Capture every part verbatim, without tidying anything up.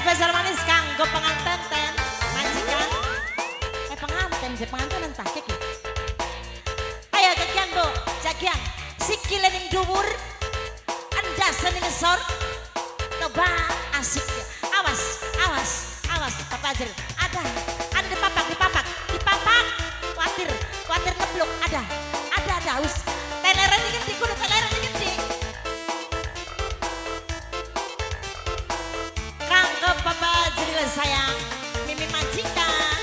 spesial manis kanggo penganten ten majikan. Eh penganten, je penganten entah kek. Ayo jagian Bu, jagian. Sikile ning dhuwur, andasan ning ngesor. Coba asik ya. Awas, awas, awas Papa Azril. Ada, ada dipapak, dipapak, dipapak. Khawatir, khawatir ngeblok. Ada, ada, ada. Wis. Teleren iki gede, kudu teleren iki gede. Kanggo Papa Azril sayang, Mimi majikan.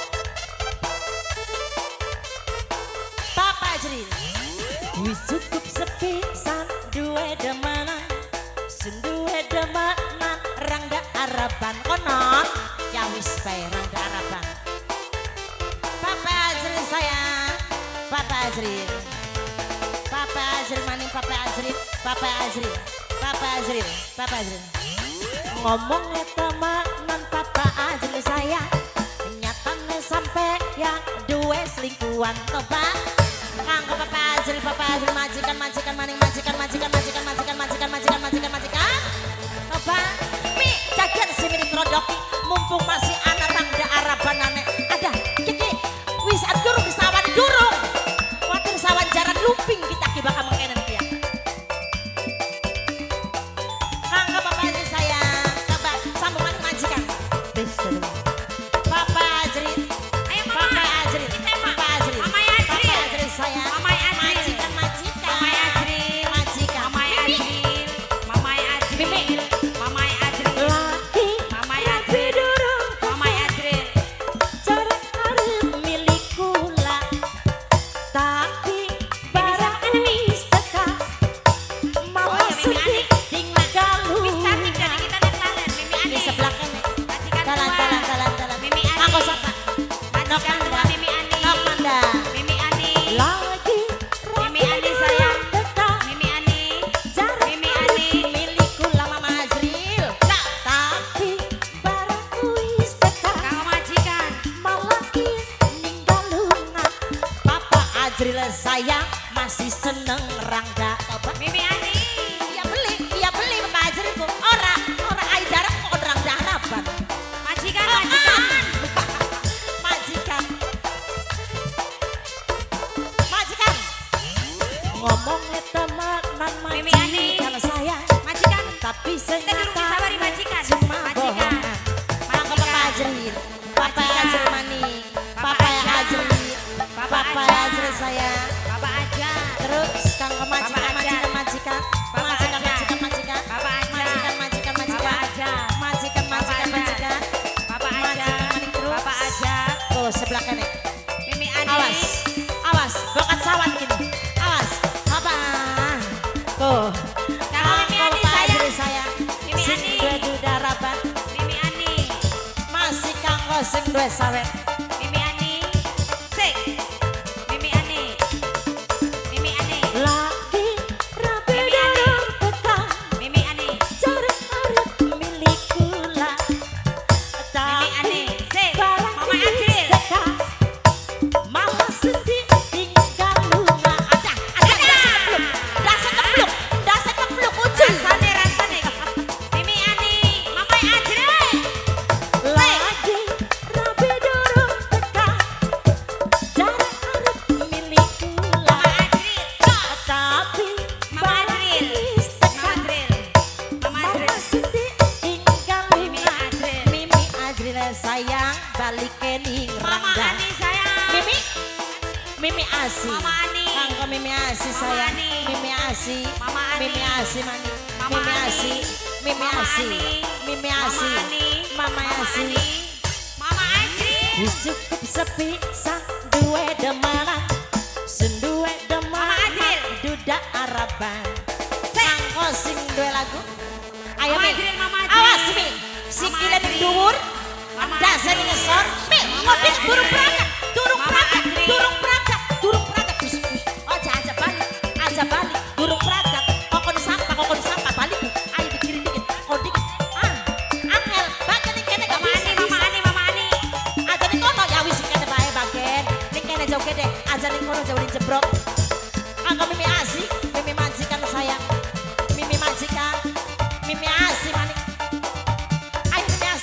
Papa Azril. Wis cukup sepi san duwe demanan. Sun duwe demanan rangga araban konon. Ya wis bae rangga araban. Papa Azril sayang, Papa Azril. Papa Azril maning Papa Azril, Papa Azril, Papa Azril, Papa Azril. Ngomongnya temenan Papa Azril sayang, nyatane sampe yang duwe selingkuhan coba. Kanggo Papa Azril, Papa Azril majikan, majikan maning majikan, majikan, majikan, majikan, majikan, majikan, majikan, majikan. Coba, mi jagian si miring rodoki, mumpung masih anak tangga arabanane. Ada, kiki, wis durung sawan durung. Watir sawan jaran lumping kita kibaka mengkenen dia. Kanggo Papa Azril sayang, coba sambung maning majikan. Papa Azril, ayo Papa Azril, Papa Azril, Papa Azril sayang, majikan, majikan, majikan, Mama Azril, Mimi, Mama Azril, lagi, Mama Azril, Mama Azril, jarak arep milikku lah, tapi barang wis teka, malah sedih tinggal lupa. Di sebelah kene, jalan, jalan, jalan, jalan, Mimi Ani, aku sapa, nok manda, Mimi Ani, nok manda, Mimi Ani, lagi, Mimi Ani sayang, Mimi Ani, jarak Mimi Ani, milikku lah Mama Azril, tapi barang wis teka, kang majikan, malah ninggal lunga. Papa Azril sayang masih seneng rangga coba. Mimi Ani, iya beli, iya beli Papa Azril bu, ora, ora ai jarak kok rangga harapan. Majikan, majikan, majikan, majikan. Ngomongnya temenan Mimi Ani. majikan sayang, Majikan, tapi kita dulu senyata disabari majikan. cuma Majikan. bohongan. Mangga Papa Azril, Papa Azril mani, Papa Azril, Papa Azril sayang. Papa aja, Terus kanggo majikan, Papa majikan, majikan, Papa majikan, aja. majikan, majikan, Papa aja. majikan, majikan, Papa majikan, aja, majikan, Papa majikan, aja. majikan, Papa aja, majikan maning terus. Papa aja, Tuh sebelah kanan. Mimi Ani, Awas, awas, bokat sawat gini. Awas, apa? Tuh. Kanggo Mimi Ani Papa sayang. Azril sayang. Mimi Sing Ani. duwe dudaraban, Mimi Ani, masih kanggo sing duwe sawet. Mimi Ani, sik, Mimi Ani, Mimi Ani, Lagi rapi Mimi Ani. dorong tekan. Mimi Ani, Jarak arep milikku lah, Mimi Ani, sik, barang Mama wis Azril, teka, malah sedih tinggal lunga. Ada, ada, dasa kepluk, dasa kepluk ujung. rasane rasane, Mimi Ani, Mama Azril, Lagi rapi dorong tekan, jarak arep milikku Mama lah, Azril, tapi Mama barang Azril, wis Mama teka. Azril, Mama Malah Azril, sedih tinggal Mimi lunga. Azril. Mimi Azril sayang balik ning Mama rangga. Ani sayang, Mimi, Mimi Asi, Mama Ani, kanggo Mimi Asi Mama sayang, Ani. Mimi Asi, Mama Ani. Mimi Asi mani, Mama Mimi Ani. Asi, Mimi Mama Asi, Ani. Mimi Mama Asi, Ani, Mama Mama Asi. Ani, Mama Azril, Wis cukup sepi sang duwe demanan, sun duwe Mama demanan, Azril. duda araban. Kanggo sing duwe lagu, ayo Mama Mi, Azril, Mama Azril. awas Mi, sikile ning Azril. dhuwur, Mama andase ning Azril. ngesor, Mi, ngopi durung berangkat, durung Mama berangkat, Azril. durung berangkat, durung berangkat, Bus, bus. Ojo aja balik, aja balik, durung berangkat, kokon sampah, kokon sampah, balik, ayo dikirim dikit, kok dikit, ah, angel, bagian ning kene gak Mama bisa, Ani, Mama bisa. Ani, Mama Ani, Aja ning kono ya wis kene bae bagian, ning kene jauh gede, aja ning kono jauh dijebrok. Anggo Mimi Asi, Mimi majikan sayang, Mimi majikan, Mimi Asi manik. Ayo Mimi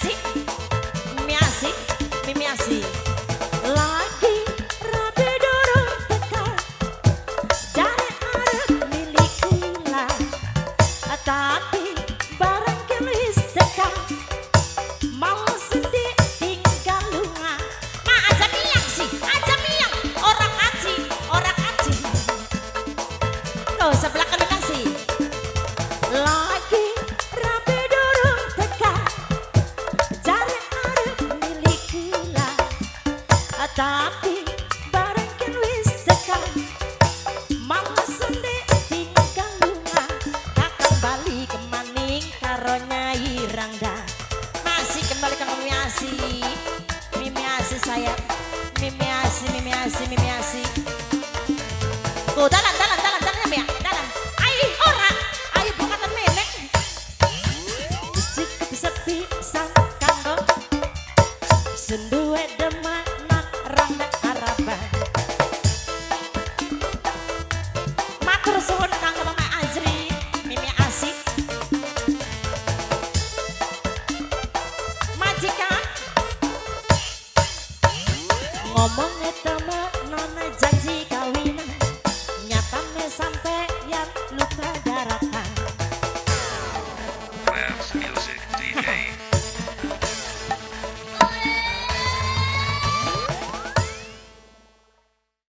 tapi barang kelis tekan mau sedih tinggal lunga. Ma aja miang sih, aja miang. Orang aji, orang aji. Tuh sebelah kanan sih. Lagi rapi durung tekan cari arep milik gila. Tapi barang kelis tekan mau sedih tinggal lunga. Kakang bali kemaning karo Nyai Rangga. Masih kembali ke Mimi Asi, Mimi Asi sayang, Mimi Asi, Mimi Asi, Mimi Asi. Tuh dalan, dalan, dalan, dalan ya, dalan. Ayo orang, ayo bukatan melek. Musik bisa pisan kanggo senduwe demak nak Rangga Araban. Matur suwun kanggo Mama Azri, Mimi Asi. Majikan ngomong